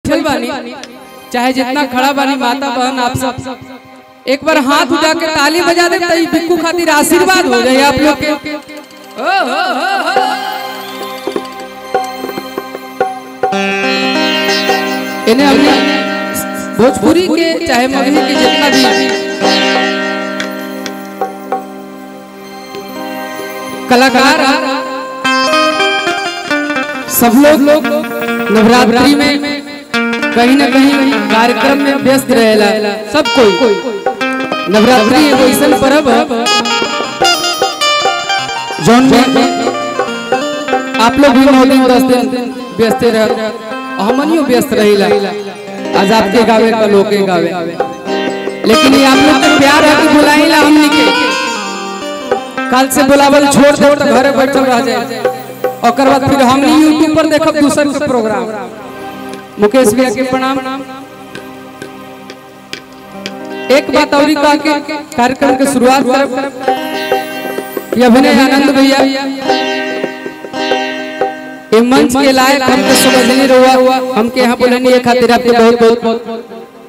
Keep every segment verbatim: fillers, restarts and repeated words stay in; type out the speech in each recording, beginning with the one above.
बैठल बानी चाहे जितना खड़ा बानी माता बहन आप सब एक बार हाथ उठा के ताली बजा दे तो बिक्कू खातिर आशीर्वाद हो जाए आप लोग के। ओ हो हो हो। इन्हें हमने भोजपुरी के चाहे मगही के जितना भी कलाकार सब लोग नवरात्रि में कहीं ना कहीं कार्यक्रम में व्यस्त रहेला। सब कोई नवरात्रि एगो ऐसा पर्व है जौन में आप लोग भी नौ दिन दस दिन व्यस्त रह हमनियो व्यस्त रहिला। आज आपके गावे का लोग के गावे लेकिन ये आप लोग के प्यार है कि बुलाइला हमनी के कल से बुलावल छोड़ दे तो घर बैठल रह जाए और बाद फिर हमनी यूट्यूब पर देखब दूसर के प्रोग्राम। मुकेश भैया के प्रणाम। एक बात और कहा के कार्यक्रम की शुरुआत करब कि अभिनय आनंद भैया ये मंच के लायक हमको समझने रहुआ हुआ हमके यहाँ बोलने ये खातिर आपके बहुत बहुत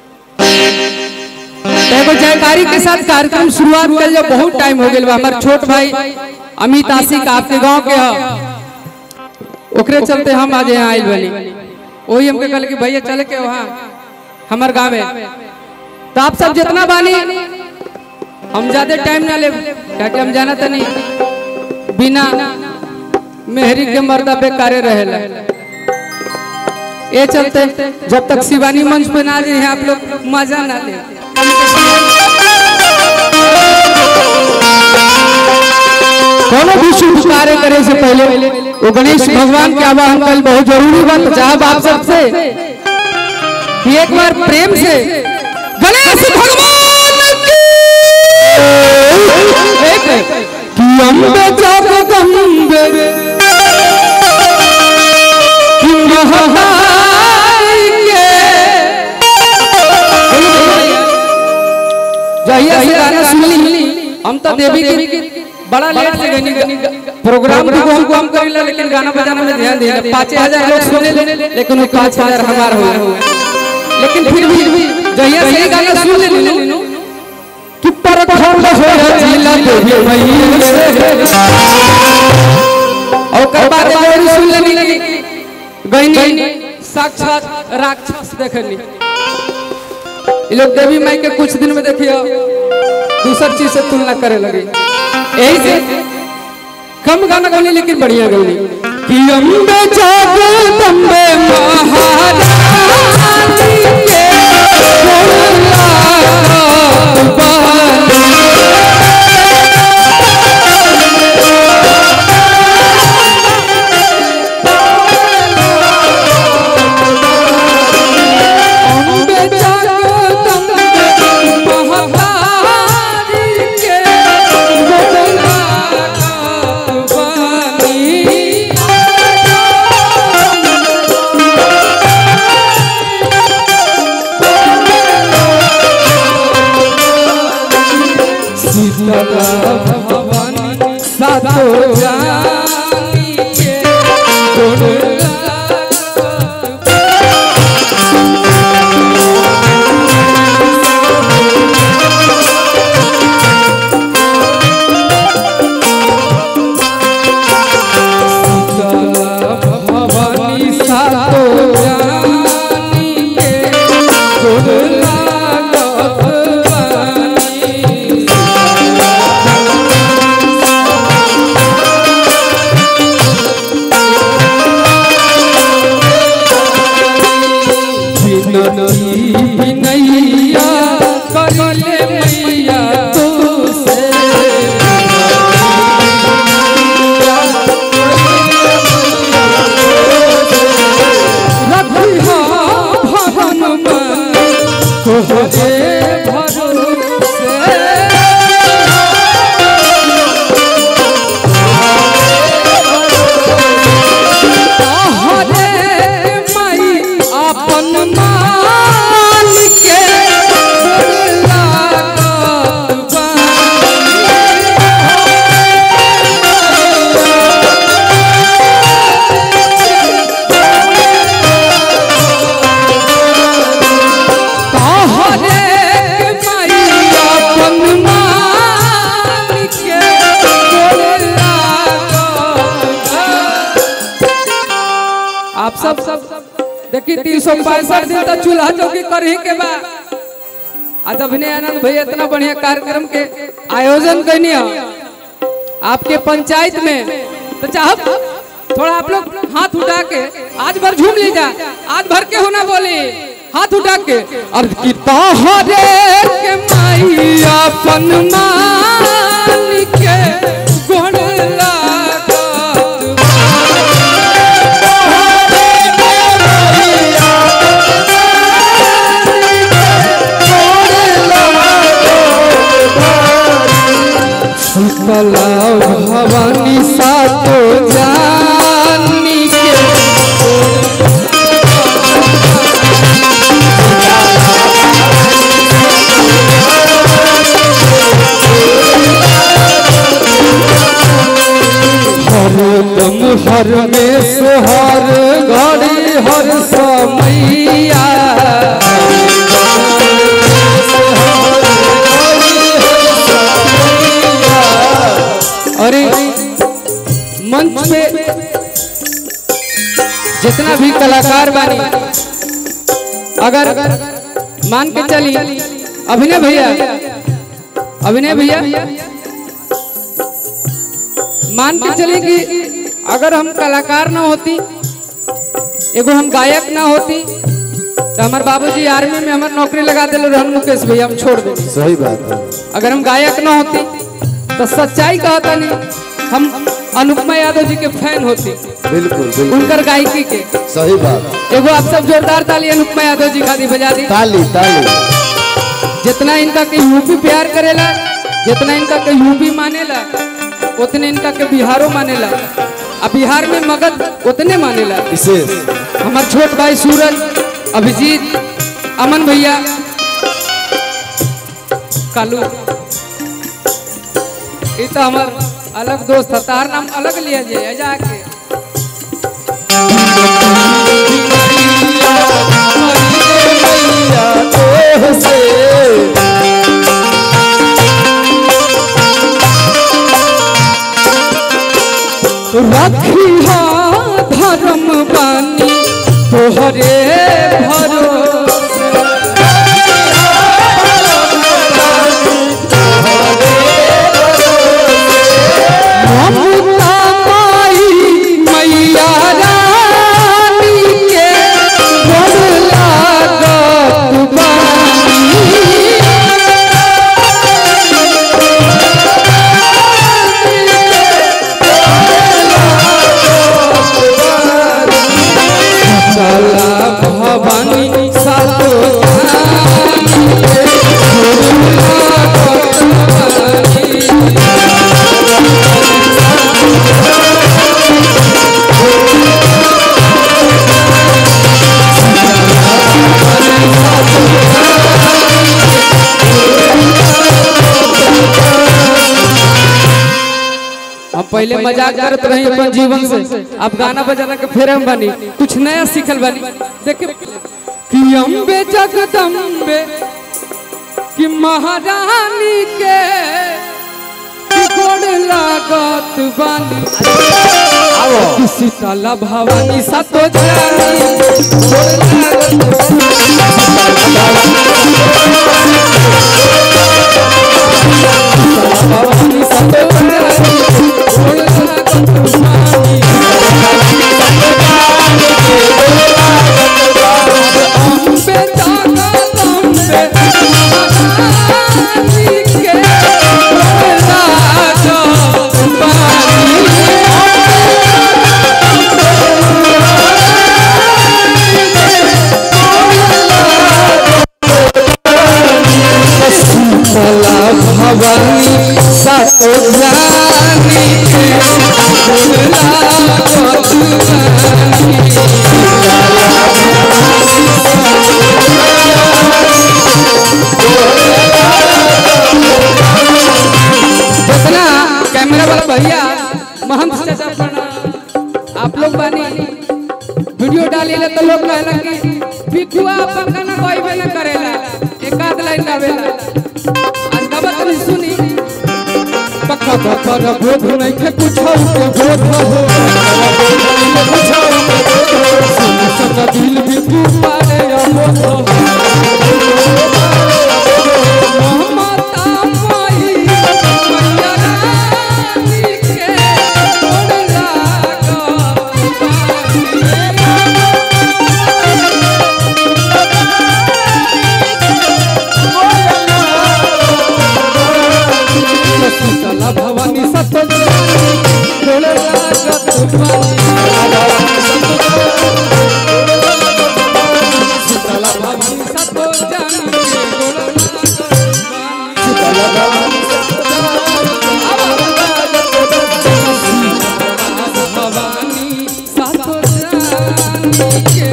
एगो जयकारी के साथ कार्यक्रम शुरुआत कर जो बहुत टाइम हो गया। हमारे छोट भाई अमित आशिक आपके गांव के है ओकरे चलते हम आज यहाँ आयल बनी वही हमके कल कि भैया चले के वहाँ हमारे गाँव में तो आप सब जितना बानी हम ज्यादा टाइम ना ले क्या कि हम जाना तो नहीं बिना मेहरी के मर्दा पे कार्य रहेला। ये चलते जब तक शिवानी मंच पे ना जाए आप लोग मजा ना ले। कोनो भी शुभ कार्य करे से पहले वो गणेश भगवान के आवाहन कल बहुत जरूरी बात चाहब आप सबसे कि एक बार प्रेम से गणेश भगवान की कि अम्बे जगदम्बे कि महामाई के जहिया से गाना सुन ली हम तो देवी की बड़ा लेट से गनी प्रोग्राम भी हम काम करेला लेकिन गाना बजाना में ध्यान देला। पाँच हजार लोग सुने लेकिन वो पाँच हजार हमार हुआ लेकिन फिर भी जहिया से गाना सुन ले कि पर खंड हो जिला देवी मैया और कर बात और सुन लेनी लगी गईनी साक्षात राक्षस देखनी ये लोग देवी माई के कुछ दिन में देखियो दूसर चीज से तुलना करे लगे। यही से कम गाना गाने लेकिन बढ़िया गाने कि अम्बे जगदम्बे महारानी के भवानी सातो जानी के भवानी सातो जानी के नैया करले मैया तू से रखिया भवन में तोहरे भरोसे तोहरे माई अपन देखी तीन सौ पैंसठ दिन तक चूल्हा चौकी कर ही के बाद आज अभिनय आनंद भैया इतना बढ़िया कार्यक्रम के आयोजन करनी है आपके पंचायत में, तो चाहब थोड़ा आप लोग हाथ उठा के आज भर झूम लीजा, आज भर के होना बोले हाथ उठा के अर्ध की तोहरे के माई अपन मान के गुण लागत शीतला भवानी सातो जानी के हर दम हर में हर घड़ी हर समैया अरे मंच पे जितना भी कलाकार बानी अगर मान के चली अभिनय भैया अभिनय भैया मान के चली कि अगर हम कलाकार ना होती एगो हम गायक ना होती तो हमारे बाबूजी आर्मी में हमारे नौकरी लगा दिले रहन मुकेश भैया हम छोड़ दे। सही बात है। अगर हम गायक ना होती तो सच्चाई कहता नहीं हम अनुपमा यादव जी के फैन होती। बिल्कुल, बिल्कुल। उनकर गायकी के सही बात। एगो आप सब जोरदार ताली अनुपमा यादव जी खादी बजा दी। ताली ताली। जितना इनका के यूपी प्यार करेला, जितना इनका के यूपी मानेला, उतने इनका के बिहारो मानेला, अब बिहार में मगध उतने मानेला। हमारे छोट भाई सूरज, अभिजीत, अमन भैया, कालू, ये तो हमार अलग दोस्त था, तार नाम अलग लिया जाए जाके रखिया धर्म बानी तोहरे भरोसे ममता माई मैया रानी के गोर लागत बानी भवानी सातो हम पहले मजाक करते रही अपन जीवन से, अब गाना बजाना के फेर हम बनी कुछ नया सीखल बनी। देखे कि अम्बे जगदम्बे कि महारानी के गोड़ लागत बानी कि शीतला भवानी सातो जानी भवानी सातो भवानी सातो जानी के जितना कैमरा वाला भैया महंत चाचा आप लोग बानी वीडियो डाली तो लोग कहला कि पिकुआ अपन गाना कोई भी न करेला, एक आध लाइन गावेला। आज गबत नहीं सुनी पक्का पर बोध नहीं के कुछ के बोध हो ऐसा दिल भी पुकारे अबोधो ममता माई मैया रानी के गोड़ लागत शीतला भवानी सत गोड़ लागत शीतला भवानी सत जानी शीतला भवानी भवानी सत जानी के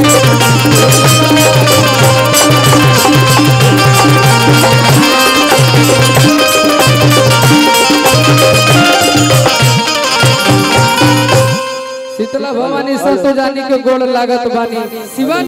शीतला भवानी सत जानी के गोड़ लागत बानी शिवा।